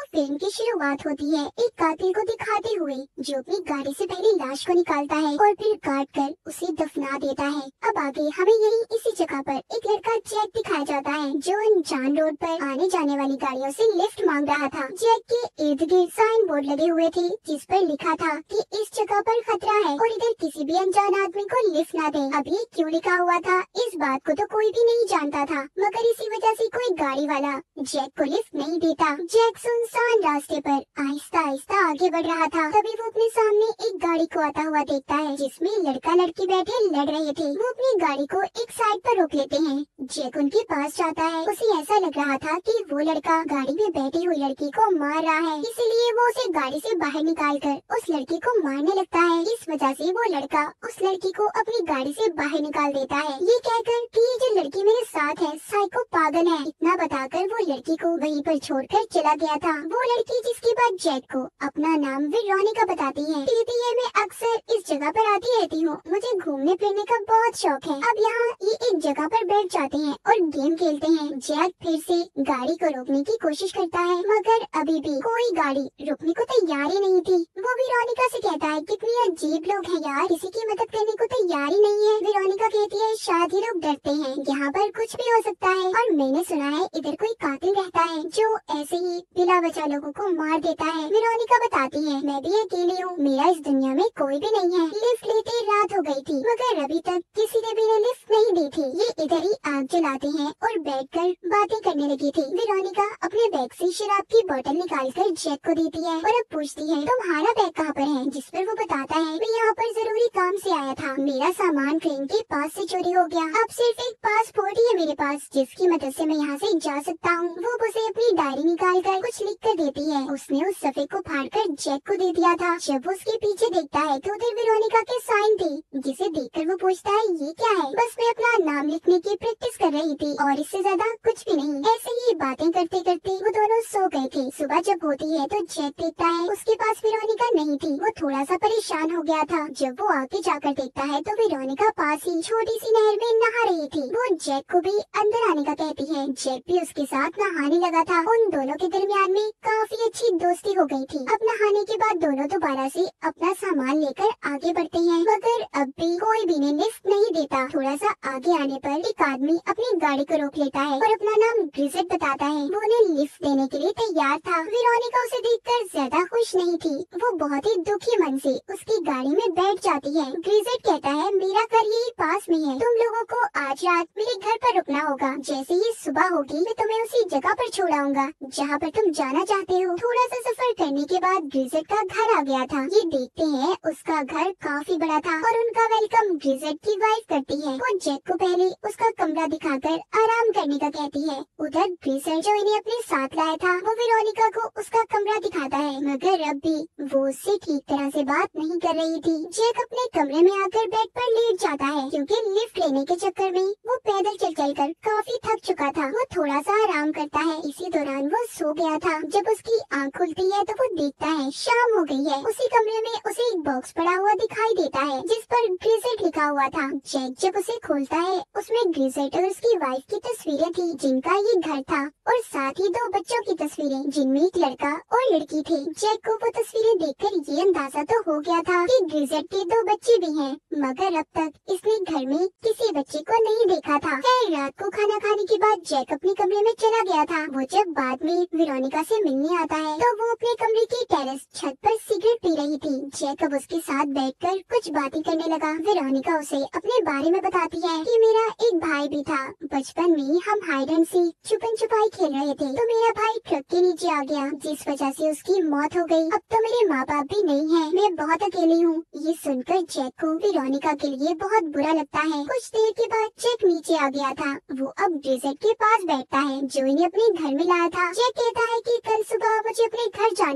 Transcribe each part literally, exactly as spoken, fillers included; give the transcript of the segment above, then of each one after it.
Film की शुरुआत होती है एक कातिल को दिखाते हुए जो अपनी गाड़ी से पहले लाश को निकालता है और फिर काट कर उसे दफना देता है। अब आगे हमें यही इसी जगह पर एक लड़का जैक दिखाया जाता है जो अनजान रोड पर आने जाने वाली गाड़ियों से लिफ्ट मांग रहा था। जैक के इर्द गिर्द साइन बोर्ड लगे हुए थे जिस पर लिखा था कि इस जगह पर खतरा है और इधर किसी भी अनजान आदमी को लिफ्ट ना दे। अब ये क्यों लिखा हुआ था इस बात को तो कोई भी नहीं जानता था, मगर इसी वजह से कोई गाड़ी वाला जैक को लिफ्ट नहीं देता। जैक सुनसान रास्ते पर आहिस्ता आहिस्ता आगे बढ़ रहा था, तभी वो अपने सामने एक गाड़ी को आता हुआ देखता है जिसमें लड़का लड़की बैठे लड़ रहे थे। वो अपनी गाड़ी को एक साइड पर रोक लेते हैं। जैक उनके पास जाता है। उसे ऐसा लग रहा था कि वो लड़का गाड़ी में बैठी हुई लड़की को मार रहा है, इसीलिए वो उसे गाड़ी से बाहर निकाल कर उस लड़की को मारने लगता है। इस वजह से वो लड़का उस लड़की को अपनी गाड़ी से बाहर निकाल देता है, ये कहकर कि ये जो लड़की मेरे साथ है साइको पागल है। इतना बताकर वो लड़की को वहीं पर छोड़कर चला गया था। वो लड़की जिसके बाद जैक को अपना नाम वेरोनिका बताती है। कहती है मैं अक्सर इस जगह पर आती रहती हूँ, मुझे घूमने फिरने का बहुत शौक है। अब यहाँ ये एक जगह पर बैठ जाते हैं और गेम खेलते हैं। जैक फिर से गाड़ी को रोकने की कोशिश करता है, मगर अभी भी कोई गाड़ी रुकने को तैयार ही नहीं थी। वो वेरोनिका से कहता है कितनी अजीब लोग हैं यार, किसी की मदद करने को तैयार ही नहीं है। वेरोनिका कहती है शायद ही लोग डरते हैं, यहाँ पर कुछ भी हो सकता है और मैंने सुना है इधर कोई कातिल रहता है जो ऐसे ही बिला वजह लोगों को मार देता है। वेरोनिका बताती है मैं भी अकेली हूँ, मेरा इस दुनिया में कोई भी नहीं है। लिफ्ट लेते रात हो गई थी मगर अभी तक किसी ने भी लिफ्ट नहीं दी थी। ये इधर ही आग जलाते हैं और बैठकर बातें करने लगी थी। वेरोनिका अपने बैग से शराब की बोतल निकालकर जैक को देती है और अब पूछती है तुम्हारा बैग कहाँ पर है, जिस पर वो बताता है मैं यहाँ पर जरूरी काम से आया था, मेरा सामान ट्रेन के पास से चोरी हो गया। अब सिर्फ एक पासपोर्ट ही है मेरे पास जिसकी मदद से मैं यहाँ से जा सकता हूँ। वो उसे अपनी डायरी निकाल कर कुछ लिख कर देती है। उसने उस सफ़े को फाड़ कर जैक को दे दिया था। जब वो उसके पीछे देखता है तो उधर वेरोनिका के साइन थी, जिसे देखकर वो पूछता है ये क्या है। बस मैं अपना नाम लिखने की प्रैक्टिस कर रही थी और इससे ज्यादा कुछ भी नहीं। ऐसे ही बातें करते करते वो दोनों सो गए थे। सुबह जब होती है तो जैक देखता है उसके पास वेरोनिका नहीं थी। वो थोड़ा सा परेशान हो गया था। जब वो आगे जाकर देखता है तो वेरोनिका पास ही छोटी सी नहर में नहा रही थी। वो जैक को भी अंदर आने का कहती है। जैक भी उसके साथ नहाने लगा था। उन दोनों के दरमियान में काफी अच्छी दोस्ती हो गई थी। अब नहाने के बाद दोनों दोबारा से अपना सामान लेकर आगे बढ़ते हैं, मगर अब भी कोई भी ने लिफ्ट नहीं देता। थोड़ा सा आगे आने पर एक आदमी अपनी गाड़ी को रोक लेता है और अपना नाम ग्रिजेट बताता है। वो उन्हें लिफ्ट देने के लिए तैयार था। वेरोनिका उसे देखकर ज्यादा खुश नहीं थी। वो बहुत ही दुखी मन से उसकी गाड़ी में बैठ जाती है। ग्रिजेट कहता है मेरा घर यही पास में है, तुम लोगों को आज रात मेरे घर पर रुकना होगा। जैसे ही सुबह होगी मैं तुम्हें उसी जगह पर छोड़ाऊंगा जहाँ पर तुम जाना चाहते हो। थोड़ा सा सफर करने के बाद ग्रिजेट का घर आ गया था। ये देखते हैं उसका घर काफी बड़ा था और उनका वेलकम ग्रिजेट की वाइफ करती है। वो जैक को पहले उसका कमरा दिखाकर आराम करने का कहती है। उधर ग्रिजेट जो इन्हें अपने साथ लाया था वो वेरोनिका को उसका कमरा दिखाता है, मगर अब भी वो उससे ठीक तरह से बात नहीं कर रही थी। जैक अपने कमरे में आकर बेड पर लेट जाता है क्योंकि लिफ्ट लेने के चक्कर में वो पैदल चल चल कर काफी थक चुका था। वो थोड़ा सा आराम करता है। इसी दौरान वो सो गया था। जब उसकी आँख खुलती है तो वो देखता है शाम हो गई है। उसी कमरे में उसे एक बॉक्स पड़ा हुआ दिखाई देता है जिस पर ग्रिजेट लिखा हुआ था। जैक जब उसे खोलता है उसमें ग्रिजेट और उसकी वाइफ की तस्वीरें थी जिनका ये घर था और साथ ही दो बच्चों की तस्वीरें जिनमें एक लड़का और लड़की थे। जैक को वो तस्वीरें देखकर ये अंदाजा तो हो गया था कि ग्रिजेट के दो बच्चे भी हैं, मगर अब तक इसने घर में किसी बच्चे को नहीं देखा था। खैर रात को खाना खाने के बाद जैक अपने कमरे में चला गया था। वो जब बाद में वेरोनिका से मिलने आता है तो वो अपने कमरे की टेरेस छत पर सिगरेट पी रही थी। जैक अब उसके साथ बैठकर कुछ बातें करने लगा। वेरोनिका उसे अपने बारे में बताती है कि मेरा एक भाई भी था। बचपन में हम हाइड एंड सीक छुपन छुपाई खेल रहे थे तो मेरा भाई ट्रक के नीचे आ गया जिस वजह से उसकी मौत हो गई। अब तो मेरे माँ बाप भी नहीं है, मैं बहुत अकेली हूँ। ये सुनकर जैक को वेरोनिका के लिए बहुत बुरा लगता है। कुछ देर के बाद जैक नीचे आ गया था। वो अब ग्रिजेट के पास बैठता है जो इन्हें अपने घर में लाया था। जैक कहता है कि कल सुबह मुझे अपने घर जाना है,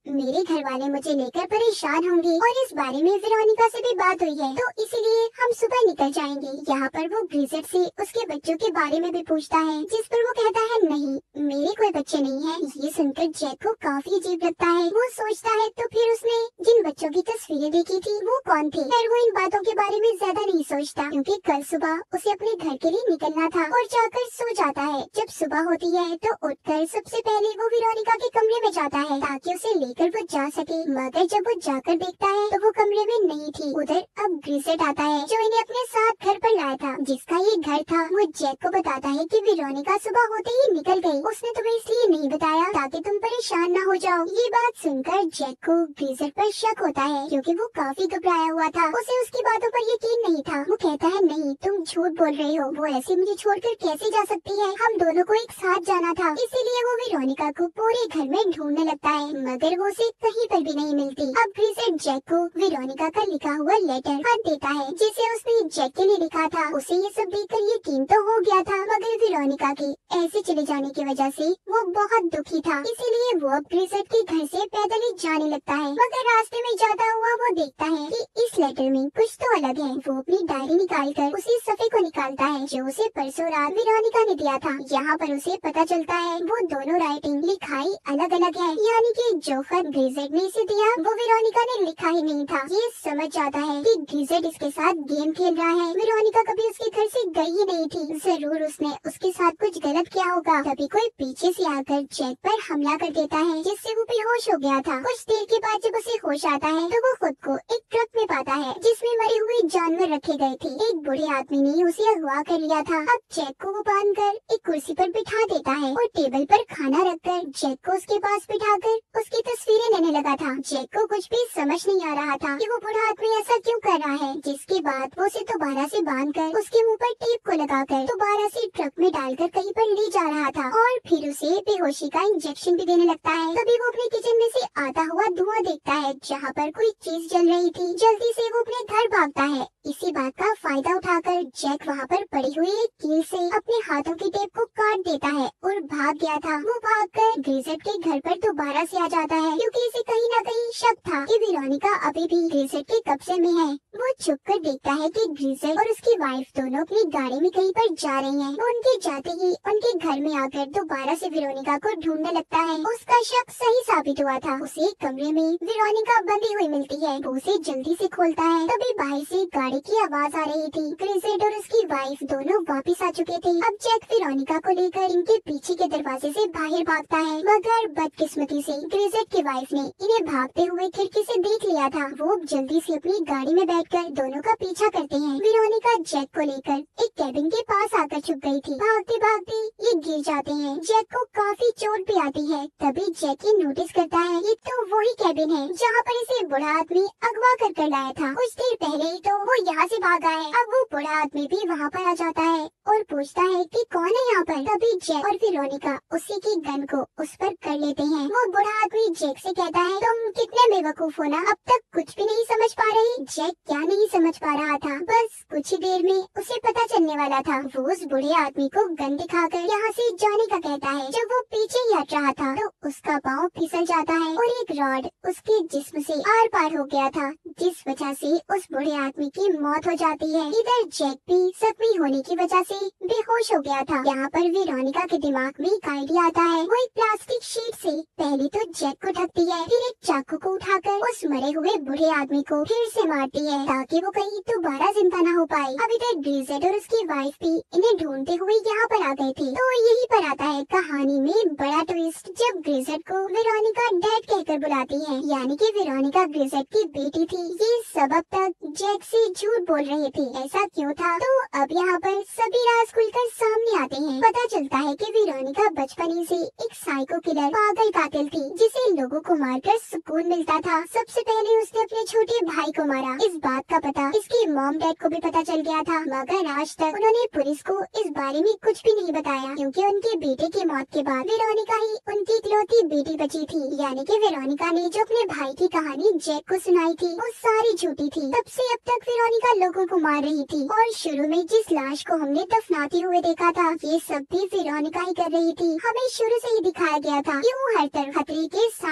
मेरे घर वाले मुझे लेकर परेशान होंगे और इस बारे में वेरोनिका से भी बात हुई है, तो इसीलिए हम सुबह निकल जाएंगे। यहाँ पर वो ग्रिजेट से उसके बच्चों के बारे में भी पूछता है, जिस पर वो कहता है नहीं, मेरे कोई बच्चे नहीं है। ये सुनकर जैक को काफी अजीब लगता है। वो सोचता है तो फिर उसने जिन बच्चों की तस्वीरें देखी थी वो कौन थे। फिर वो इन बातों के बारे में ज्यादा नहीं सोचता, क्योंकि कल सुबह उसे अपने घर के लिए निकलना था और जाकर सो जाता है। जब सुबह होती है तो उठकर सबसे पहले वो वेरोनिका के कमरे में जाता है ताकि उसे लेकर वो जा सके, मगर जब वो जाकर देखता है तो वो कमरे में नहीं थी। उधर अब ग्रिजेट आता है जो इन्हें अपने साथ घर पर लाया था, जिसका ये घर था। वो जैक को बताता है कि वेरोनिका सुबह होते ही निकल गई, उसने तुम्हें इसलिए नहीं बताया ताकि तुम परेशान न हो जाओ। ये बात सुनकर जैक को ग्रिजेट पर शक होता है, क्योंकि वो काफी घबराया हुआ था। उसे उसकी बातों पर यकीन नहीं था। वो कहता है नहीं, तुम झूठ बोल रही हो, वो ऐसे मुझे छोड़कर कैसे जा सकती है, हम दोनों को एक साथ जाना था। इसीलिए वो वेरोनिका को पूरे घर में ढूंढने लगता है, मगर वो उसे कहीं पर भी नहीं मिलती। अब ग्रिजेट जैक को वेरोनिका का लिखा हुआ लेटर खत देता है, जिसे उसने जैक के लिए लिखा था। उसे ये सब देखकर यकीन तो हो गया था, मगर वेरोनिका के ऐसे चले जाने की वजह से वो बहुत दुखी था। इसीलिए वो अब ग्रिजेट के घर से पैदल ही जाने लगता है, मगर रास्ते में जाता हुआ वो देखता है कि इस लेटर में कुछ तो अलग है। वो अपनी डायरी निकालकर उसी सफ़े को निकालता है जो उसे परसों रात वेरोनिका ने दिया था। यहाँ पर उसे पता चलता है वो दोनों राइटिंग लिखाई अलग अलग है, यानी कि जो खत ग्रिजेट ने इसे दिया वो वेरोनिका ने लिखा ही नहीं था। ये समझ जाता है कि ग्रिजेट इसके साथ गेम खेल रहा है। वेरोनिका कभी उसके घर से गई ही नहीं थी, जरूर उसने उसके साथ कुछ गलत किया होगा। तभी कोई पीछे से आकर जैक पर हमला कर देता है, जिससे वो बेहोश हो गया था। कुछ देर के बाद जब उसे होश आता है तो वो खुद को एक ट्रक में पाता है जिसमें मरे हुए जानवर रखे गए थे। एक बूढ़े आदमी ने उसे अगवा कर लिया था। अब जैक को वो बांधकर एक कुर्सी पर बिठा देता है और टेबल पर खाना रखकर जैक को उसके पास बिठाकर उसकी तस्वीरें लेने लगा था। जैक को कुछ भी समझ नहीं आ रहा था कि वो बूढ़ा आदमी ऐसा क्यों कर रहा है। जिसके बाद वो उसे दोबारा से बांधकर उसके मुंह पर टेप को लगाकर दोबारा से ट्रक में डालकर कहीं पर ले जा रहा था और फिर उसे बेहोशी का इंजेक्शन भी देने लगता है। तभी वो अपने किचन में से आता हुआ धुआं देखता है जहाँ पर कोई चीज जल रही थी। जल्दी से वो अपने घर भागता है। इसी बात का फायदा उठाकर जैक वहाँ पर पड़ी हुई एक कील से अपने हाथों की टेप को काट देता है और भाग गया था। वो भागकर ग्रिजेट के घर पर दोबारा से आ जाता है, क्योंकि इसे कहीं न कहीं शक था कि वेरोनिका अभी भी ग्रिजेट के कब्जे में है। वो छुप कर देखता है कि ग्रिजेट और उसकी वाइफ दोनों अपनी गाड़ी में कहीं पर जा रही हैं। वो उनके जाते ही उनके घर में आकर दोबारा से वेरोनिका को ढूंढने लगता है। उसका शक सही साबित हुआ था। उसे एक कमरे में वेरोनिका बंधी हुई मिलती है। वो उसे जल्दी से खोलता है। तभी बाहर से गाड़ी की आवाज आ रही थी। ग्रिजेट और उसकी वाइफ दोनों वापस आ चुके थे। अब जैक वेरोनिका को लेकर इनके पीछे के दरवाजे से बाहर भागता है, मगर बदकिस्मती से ग्रिजेट की वाइफ ने इन्हें भागते हुए खिड़की से देख लिया था। वो जल्दी से अपनी गाड़ी में बैठकर दोनों का पीछा करते हैं। वेरोनिका जैक को लेकर एक कैबिन के पास आकर छुप गई थी। भागते भागते ये गिर जाते हैं। जैक को काफी चोट भी आती है। तभी जैक ये नोटिस करता है ये तो वही कैबिन है जहाँ पर इसे बूढ़ा आदमी अगवा कर कर लाया था। कुछ देर पहले ही तो वो यहाँ से भागा है। अब वो बूढ़ा आदमी भी वहाँ पर आ जाता है और पूछता है कि कौन है यहाँ पर। तभी जैक और वेरोनिका उसी की गन को उस पर कर लेते हैं। वो बूढ़ा आदमी जैक से कहता है तुम कितने बेवकूफ हो ना, अब तक कुछ भी नहीं समझ पा रहे। जैक क्या नहीं समझ पा रहा था, बस कुछ ही देर में उसे पता चलने वाला था। वो उस बूढ़े आदमी को गन दिखाकर यहाँ से जाने का कहता है। जब वो पीछे ही हट रहा था तो उसका पाँव फिसल जाता है और एक रॉड उसके जिस्म से आर पार हो गया था, जिस वजह से उस बूढ़े आदमी की मौत हो जाती है। इधर जैक भी जख्मी होने की वजह से बेहोश हो गया था। यहाँ पर वेरोनिका के दिमाग में एक आइडिया आता है। वो एक प्लास्टिक शीट से पहले तो जैक को ढकती है, फिर एक चाकू को उठाकर उस मरे हुए बूढ़े आदमी को फिर से मारती है ताकि वो कहीं दोबारा जिंदा न हो पाए। अभी तक ग्रिजेट और उसकी वाइफ भी इन्हें ढूंढते हुए यहाँ पर आ गए थे। तो यही पर आता है कहानी में बड़ा ट्विस्ट, जब ग्रिजेट को वेरोनिका डैड कहकर बुलाती है, यानी कि वेरोनिका ग्रिजेट की बेटी थी। ये सब अब तक जैक से झूठ बोल रहे थे, ऐसा क्यों था? तो अब यहाँ पर सभी राज खुलकर सामने आते हैं। पता चलता है कि वेरोनिका बचपन ही से एक साइको किलर पागल कातिल थी, जिसे लोगों को मारकर सुकून मिलता था। सबसे पहले उसने अपने छोटे भाई को मारा। इस बात का पता इसके मॉम डैड को भी पता चल गया था, मगर आज तक उन्होंने पुलिस को इस बारे में कुछ भी नहीं बताया, क्योंकि उनके बेटे की मौत के बाद वेरोनिका ही उनकी इकलौती बेटी बची थी। यानी कि वेरोनिका ने जो अपने भाई की कहानी जैक को सुनाई थी वो सारी झूठी थी। तब से अब तक वेरोनिका लोगों को मार रही थी और शुरू में जिस लाश को हमने दफनाते हुए देखा था ये सब भी वेरोनिका ही कर रही थी। हमें शुरू से ही दिखाया गया था कि वो हर तरफ खतरे के साए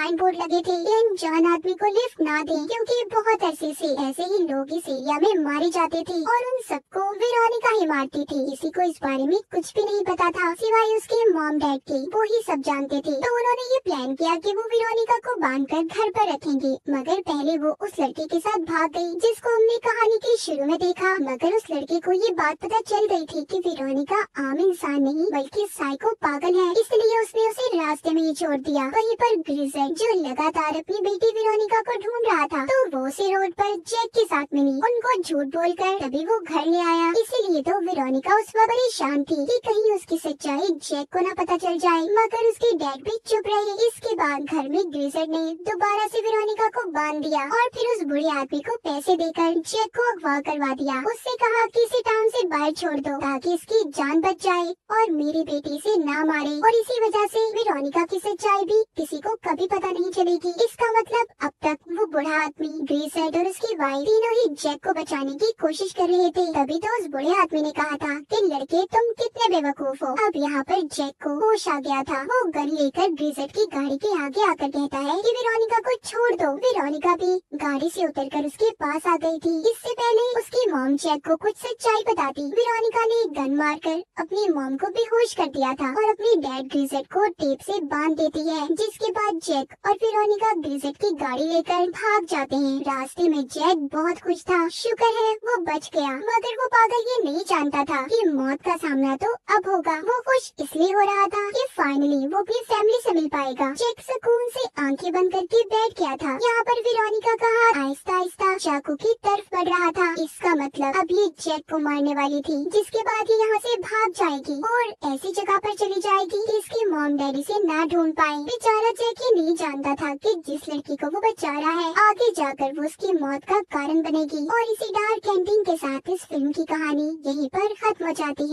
साइन बोर्ड लगे थे कि अनजान आदमी को लिफ्ट ना दें, क्योंकि बहुत अरसे से ऐसे ही लोग इस एरिया में मारे जाते थे और उन सबको वेरोनिका ही मारती थी। किसी को इस बारे में कुछ भी नहीं पता था सिवाय उसके मॉम डैड के, वो ही सब जानते थे। तो उन्होंने ये प्लान किया कि वो वेरोनिका को बांधकर घर पर रखेंगे, मगर पहले वो उस लड़के के साथ भाग गई जिसको हमने कहानी के शुरू में देखा। मगर उस लड़के को ये बात पता चल गई थी कि वेरोनिका आम इंसान नहीं बल्कि साइको पागल है, इसलिए उसने उसे रास्ते में ही छोड़ दिया। वहीं पर ग्रीजर जो लगातार अपनी बेटी वेरोनिका को ढूंढ रहा था, तो वो उसे रोड पर जैक के साथ मिली। उनको झूठ बोलकर तभी वो घर ले आया, इसीलिए तो वेरोनिका उस वक्त परेशान थी कि कहीं उसकी सच्चाई जैक को न पता चल जाए, मगर उसके डैड भी चुप रहे। इसके बाद घर में ग्रीजर ने दोबारा से वेरोनिका को बांध दिया और फिर उस बुढ़े आदमी को पैसे देकर जैक को अगवा करवा दिया। उससे कहा कि इसे टाउन से बाहर छोड़ दो ताकि इसकी जान बच जाए और मेरी बेटी से ना मारे, और इसी वजह से वेरोनिका की सच्चाई भी किसी को कभी पता नहीं चलेगी। इसका मतलब अब तक वो बुढ़ा आदमी, ग्रीजर और उसकी वाइफ तीनों ही जैक को बचाने की कोशिश कर रहे थे। तभी तो उस बुढ़े आदमी ने कहा था कि लड़के तुम कितने बेवकूफ हो। अब यहाँ पर जैक को होश आ गया था। वो गन लेकर ग्रीजर की गाड़ी के आगे आकर कहता है कि वेरोनिका को छोड़ दो। वेरोनिका भी गाड़ी से उतरकर उसके पास आ गई थी। इससे पहले उसकी मॉम जैक को कुछ सच्चाई बताती, वेरोनिका ने गन मारकर अपनी मॉम को बेहोश कर दिया था और अपनी डैड ग्रीजर को टेप से बांध देती है, जिसके बाद जैक और वेरोनिका ग्रीजर की गाड़ी लेकर भाग जाते हैं। रास्ते में जैक बहुत खुश था, शुक्र है वो बच गया, मगर वो पागल ये नहीं जानता था कि मौत का सामना तो अब होगा। वो खुश इसलिए हो रहा था कि फाइनली वो अपनी फैमिली से मिल पाएगा। जैक सुकून से आंखें बंद करके बैठ गया था। यहाँ पर वेरोनिका का हाथ आहिस्ता आहिस्ता चाकू की तरफ बढ़ रहा था। इसका मतलब अब ये जैक को मारने वाली थी, जिसके बाद ये यहाँ से भाग जाएगी और ऐसी जगह पर चली जाएगी कि इसके मॉम डैडी से ना ढूंढ पाए। बेचारा जैक ये नहीं जानता था कि जिस लड़की को वो बचा रहा है आगे जाकर वो उसकी मौत का कारण बनेगी। और इसी डार्क एंडिंग के साथ इस फिल्म की कहानी यहीं पर खत्म हो जाती है।